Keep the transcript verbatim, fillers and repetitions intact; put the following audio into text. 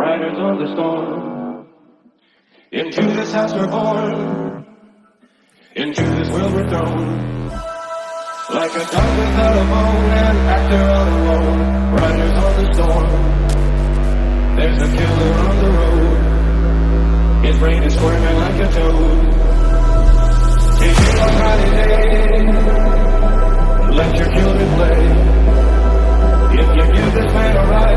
riders on the storm. Into this house we're born, into this world we're thrown. Like a dog without a bone, an actor all alone. Riders on the storm. There's a killer on the road. His brain is squirming like a toad. Take it on holiday. Let your children play. If you give this man a ride,